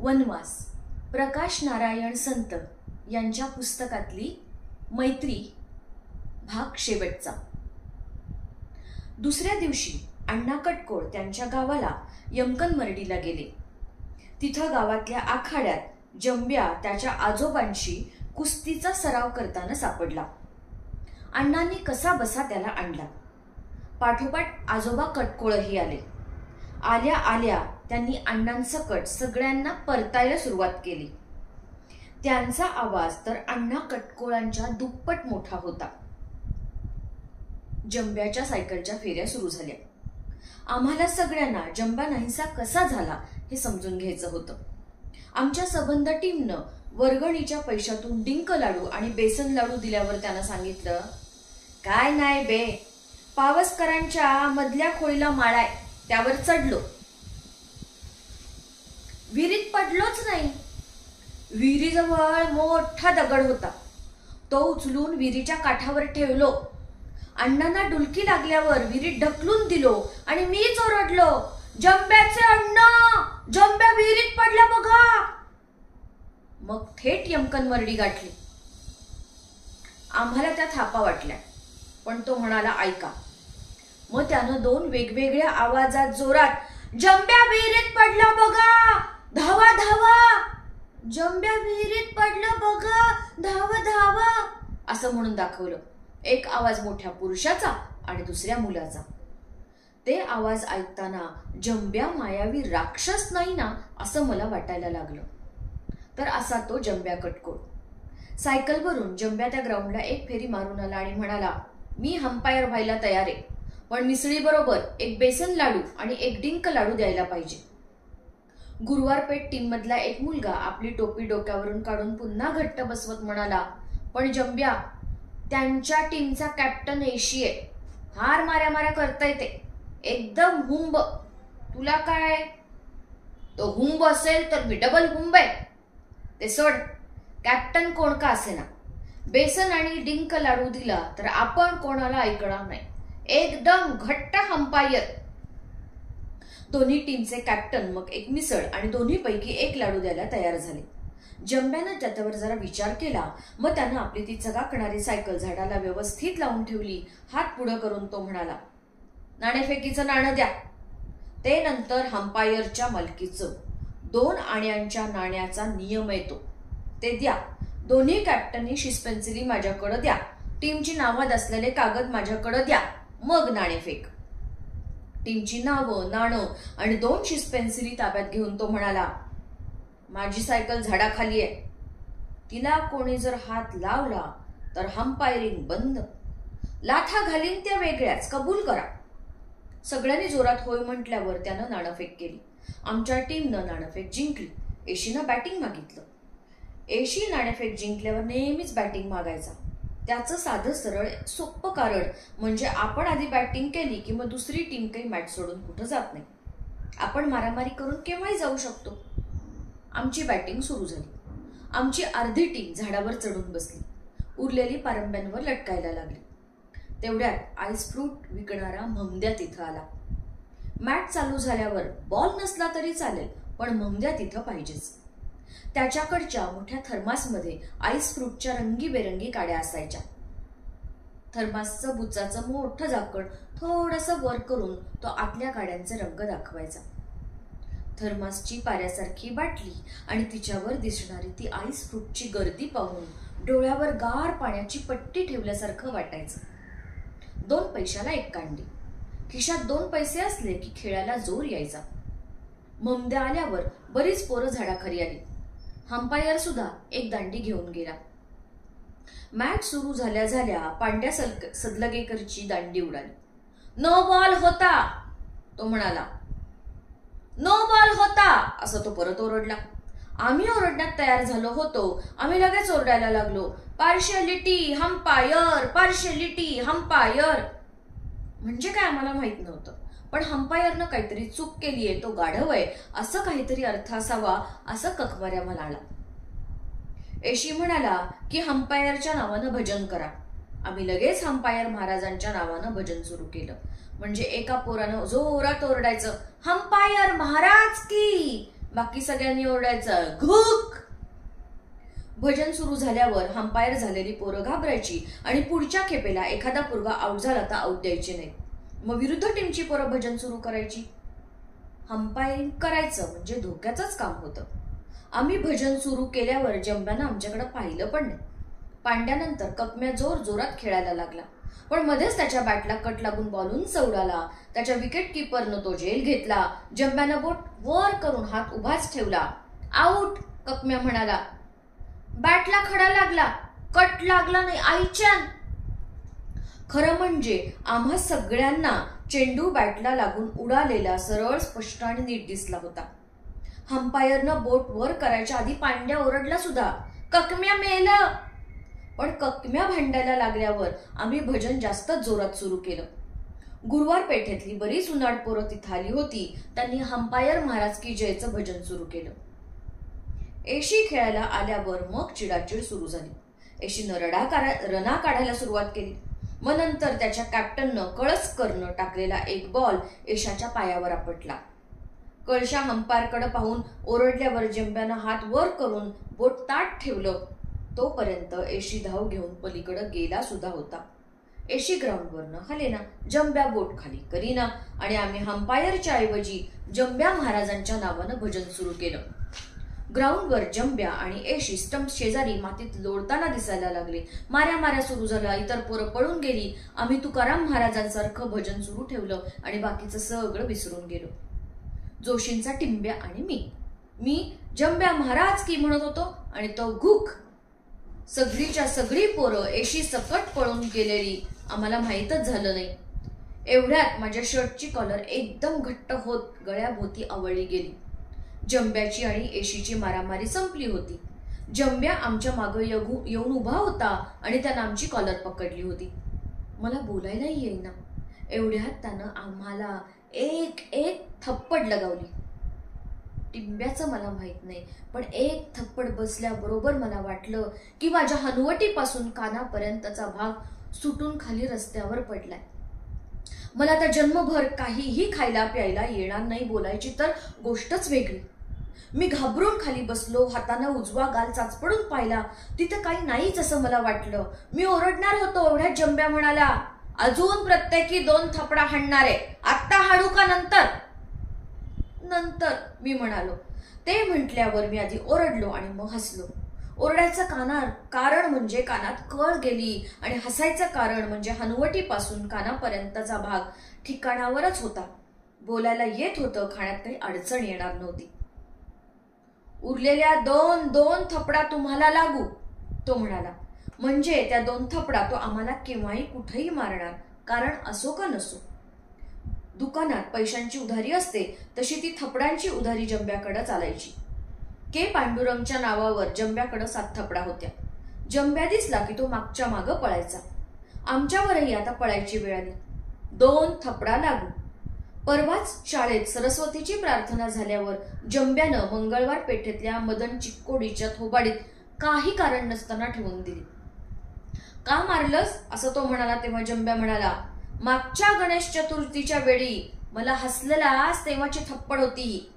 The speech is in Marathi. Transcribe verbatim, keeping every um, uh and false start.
वनवास प्रकाश नारायण संत यांच्या पुस्तकातली मैत्री भाग शेवटचा। दुसऱ्या दिवशी अण्णा कटकोळ त्यांच्या गावाला यमकनमर्डीला गेले। तिथं गावातल्या आखाड्यात जंब्या त्याच्या आजोबांशी कुस्तीचा सराव करताना सापडला। अण्णांनी कसा बसा त्याला आणला। पाठोपाठ आजोबा कटकोळही आले। आल्या आल्या त्यांनी अण्णांसकट सगळ्यांना परतायला सुरुवात केली। त्यांचा आवाज तर अण्णा कटकोळांच्या दुप्पट मोठा होता। जंब्याच्या सायकलच्या फेऱ्या सुरू झाल्या। आम्हाला सगळ्यांना जंबा नाहीसा कसा झाला हे समजून घ्यायचं होतं। आमच्या सबंध टीमनं वर्गणीच्या पैशातून डिंक लाडू आणि बेसन लाडू दिल्यावर त्यानं सांगितलं, काय नाही बे, पावसकरांच्या मधल्या खोळीला माळाय, त्यावर चढलो, विहिरीत पडलोच नाही। विहिरीजवळ मोठा दगड होता, तो उचलून विहिरीच्या काठावर ठेवलो। अण्णांना डुलकी लागल्यावर विहिरीत ढकलून दिलो आणि मीच ओरडलो, जंब्याचे अण्णा, जंब्या विहिरीत पडला बघा। मग थेट यमकनमर्डी गाठली। आम्हाला त्या थापा वाटल्या, पण तो म्हणाला ऐका। मग त्यानं दोन वेगवेगळ्या आवाजात जोरात, जंब्या विहिरीत पडला बघा, धावा धावा, जंब्या विहिरीत पडलं बघा, धावा धावा असं म्हणून दाखवलं। एक आवाज मोठ्या पुरुषाचा आणि दुसऱ्या मुलाचा। ते आवाज ऐकताना जंब्या मायावी राक्षस नाही ना असं मला वाटायला लागलं। तर असा तो जंब्या कटकोळ। सायकलवरून जंब्या त्या ग्राउंडला एक फेरी मारून आला आणि म्हणाला, मी अंपायर व्हायला तयार आहे, पण मिसळी बरोबर एक बेसन लाडू आणि एक डिंक लाडू द्यायला पाहिजे। गुरुवारपेठ टीम मधला एक मुलगा आपली टोपी डोक्यावरून काढून पुन्हा घट्ट बसवत म्हणाला, पण जंब्या, त्यांच्या टीमचा कॅप्टन एशी आहे, हार माऱ्या माऱ्या करता येते, एकदम हुंब, तुला काय? तो हुंब असेल तर मी डबल हुंब आहे। ते सोड, कॅप्टन कोण का असे ना, बेसन आणि डिंक लाडू दिला तर आपण कोणाला ऐकणार नाही, एकदम घट्ट अंपायर। दोन्ही टीमचे कॅप्टन मग एक मिसळ आणि दोन्ही पैकी एक लाडू द्यायला तयार झाले। जंब्यानं त्याच्यावर जरा विचार केला, मग त्यानं आपली ती चकाकणारी सायकल झाडाला व्यवस्थित लावून ठेवली। हात पुढे करून तो म्हणाला, नाणेफेकीचं नाणं द्या, ते नंतर अंपायरच्या मालकीचं। दोन आण्यांच्या नाण्याचा नियम येतो, ते द्या। दोन्ही कॅप्टननी शिस्पेन्सिली माझ्याकडे द्या, टीमची नावात असलेले कागद माझ्याकडे द्या, मग नाणेफेक। टीमची नावं, नाणं आणि दोन शिस्पेन्सिली ताब्यात घेऊन तो म्हणाला, माझी सायकल झाडाखाली आहे, तिला कोणी जर हात लावला तर अंपायरिंग बंद, लाथा घालीन त्या वेगळ्याच, कबूल करा। सगळ्यांनी जोरात होय म्हटल्यावर त्यानं नाणेफेक केली। आमच्या टीमनं नाणेफेक जिंकली। एशीनं बॅटिंग मागितलं। एशी नाणेफेक जिंकल्यावर नेहमीच बॅटिंग मागायचा। त्याचं साधं सरळ सोपं कारण म्हणजे आपण आधी बॅटिंग केली की मग दुसरी टीम काही मॅच सोडून कुठं जात नाही, आपण मारामारी करून केव्हाही जाऊ शकतो। आमची बॅटिंग सुरू झाली। आमची अर्धी टीम झाडावर चढून बसली, उरलेली पारंब्यांवर लटकायला लागली। तेवढ्यात आईस फ्रूट विकणारा ममद्या तिथं आला। मॅच चालू झाल्यावर बॉल नसला तरी चालेल, पण ममद्या तिथं पाहिजेच। त्याच्याकडच्या मोठ्या थर्मासमध्ये आईस फ्रूटच्या रंगीबेरंगी काड्या असायच्या। थर्मासचं बुचाचं मोठं झाकण थोडंसं वर करून तो आतल्या काड्यांचे रंग दाखवायचा। थर्मासची पाऱ्यासारखी बाटली आणि तिच्यावर दिसणारी ती आईस फ्रूटची गर्दी पाहून डोळ्यावर गार पाण्याची पट्टी ठेवल्यासारखं वाटायचं। दोन पैशाला एक कांडी, खिशात दोन पैसे असले की खेळायला जोर यायचा। ममद्या आल्यावर बरीच पोरं झाडाखाली आली। अंपायर सुद्धा एक दांडी घेऊन गेला। मॅच सुरू झाल्या झाल्या पांड्या सदलगेकरची दांडी उडाली। नो बॉल होता, तो म्हणाला। नो बॉल होता असं तो परत ओरडला। आम्ही ओरडण्यात तयार झालो होतो। आम्ही लगेच ओरडायला लागलो, पार्शियलिटी अंपायर, पार्शियलिटी अंपायर। म्हणजे काय आम्हाला माहित नव्हतं, पण अंपायरनं काहीतरी चूक केलीये, तो गाढव आहे असं काहीतरी अर्थ असावा असं ककमाऱ्या म्हणाला। एशी म्हणाला की अंपायरच्या नावानं भजन करा। आम्ही लगेच अंपायर महाराजांच्या नावानं भजन सुरू केलं। म्हणजे एका पोरानं जोरात ओरडायचं, अंपायर महाराज की, बाकी सगळ्यांनी ओरडायचं घुक. भजन सुरू झाल्यावर अंपायर झालेली पोरं घाबरायची आणि पुढच्या खेपेला एखादा पोरगा आउट झाला तर आउट द्यायचे नाही. मग विरुद्ध टीमची पोरं भजन सुरू करायची. अंपायरिंग करायचं म्हणजे धोक्याचंच काम होतं. आम्ही भजन सुरू केल्यावर जंब्यानं आमच्याकडे पाहिलं पण नाही. पांड्यानंतर ककम्या जोर जोरात खेळायला लागला, पण मध्येच त्याच्या बॅटला कट लागून बॉल उंच उडाला. त्याच्या विकेट किपरनं तो झेल घेतला. जंब्यानं बोट वर करून हात उभाच ठेवला. आऊट, ककम्या म्हणाला. बॅटला खडा लागला, कट लागला नाही. आईच्यान. खरं म्हणजे आम्हा सगळ्यांना चेंडू बॅटला लागून उडालेला सरळ, स्पष्ट आणि नीट दिसला होता. अंपायरनं बोट वर करायच्या आधी पांड्या ओरडला सुद्धा, ककम्या मेलं. पण ककम्या भांडायला लागल्यावर आम्ही भजन जास्त जोरात सुरू केलं. गुरुवार पेठेतली बरीच उन्हाळ पोरं तिथं आली होती. त्यांनी अंपायर महाराज की जयचं भजन सुरू केलं. एशी खेळायला आल्यावर मग चिडाचिड सुरू झाली. एशीनं रडा रणा काढायला सुरुवात केली. मग नंतर त्याच्या कॅप्टननं कळसकरनं टाकलेला एक बॉल एशाच्या पायावर आपटला. कळशा अंपायरकडे पाहून ओरडल्यावर जंब्यानं हात वर करून बोट ताट ठेवलं. तोपर्यंत एशी धाव घेऊन पलीकडे गेला सुद्धा होता. एशी ग्राउंडवरनं हलेना, जंब्या बोट खाली करीना आणि आम्ही अंपायरच्या ऐवजी जंब्या महाराजांच्या नावानं भजन सुरू केलं. ग्राउंडवर जंब्या आणि एशी स्टंप शेजारी मातीत लोळताना दिसायला लागले. माऱ्या माऱ्या सुरू झाला. इतर पोरं पळून गेली. आम्ही तुकाराम महाराजांसारखं भजन सुरू ठेवलं आणि बाकीचं सगळं विसरून गेलो. जोशींचा टिंब्या आणि मी मी जंब्या महाराज की म्हणत होतो आणि तो घुक. सगळीच्या सगळी पोरं एशी सकट पळून गेलेली आम्हाला माहीतच झालं नाही. एवढ्यात माझ्या शर्टची कॉलर एकदम घट्ट होत गळ्याभोवती आवळली गेली. जंब्याची आणि एशीची मारामारी संपली होती. जंब्या आमच्या मागं येऊन उभा होता आणि त्यानं आमची कॉलर पकडली होती. मला बोलायलाही येईना. एवढ्यात त्यानं आम्हाला एक एक थप्पड लगावली. टिंब्याचं मला माहित नाही, पण एक थप्पड बसल्याबरोबर मला वाटलं की माझ्या हनुवटीपासून कानापर्यंतचा भाग सुटून खाली रस्त्यावर पडलाय. मला त्या जन्मभर काहीही खायला प्यायला येणार नाही, बोलायची तर गोष्टच वेगळी. मी घाबरून खाली बसलो. हाताने उजवा गाल चाचपडून पाहिला. तिथं काही नाहीच असं मला वाटलं. मी ओरडणार होतो. एवढ्यात जंब्या म्हणाला, अजून प्रत्येकी दोन थपडा हाणणारे, आत्ता हाडू का नंतर? नंतर मी म्हणालो. ते म्हटल्यावर मी आधी ओरडलो आणि मग हसलो. ओरडायचं कानार कारण म्हणजे कानात कळ गेली आणि हसायचं कारण म्हणजे हनुवटीपासून कानापर्यंतचा भाग ठिकाणावरच होता. बोलायला येत होतं. खाण्यात काही अडचण येणार नव्हती. उरलेल्या दोन दोन थपडा तुम्हाला लागू, तो म्हणाला. म्हणजे त्या दोन थपडा तो आम्हाला केव्हाही कुठेही मारणार, कारण असो का नसो. दुकानात पैशांची उधारी असते तशी ती थपड्यांची उधारी जंब्याकडे चालायची. के पांडुरंगच्या नावावर जंब्याकडे सात थपडा होत्या. जंब्या दिसला की तो मागच्या मागं पळायचा. आमच्यावरही आता पळायची वेळ आली. दोन थपडा लागू. परवाच शाळेत सरस्वतीची प्रार्थना झाल्यावर जंब्यानं मंगळवार पेठेतल्या मदन चिक्कोडीच्या थोबाडीत काही कारण नसताना ठेवून दिली. का मारलंस असं तो म्हणाला तेव्हा जंब्या म्हणाला, मागच्या गणेश चतुर्थीच्या वेळी मला हसलेलास तेव्हाची थप्पड होती ही.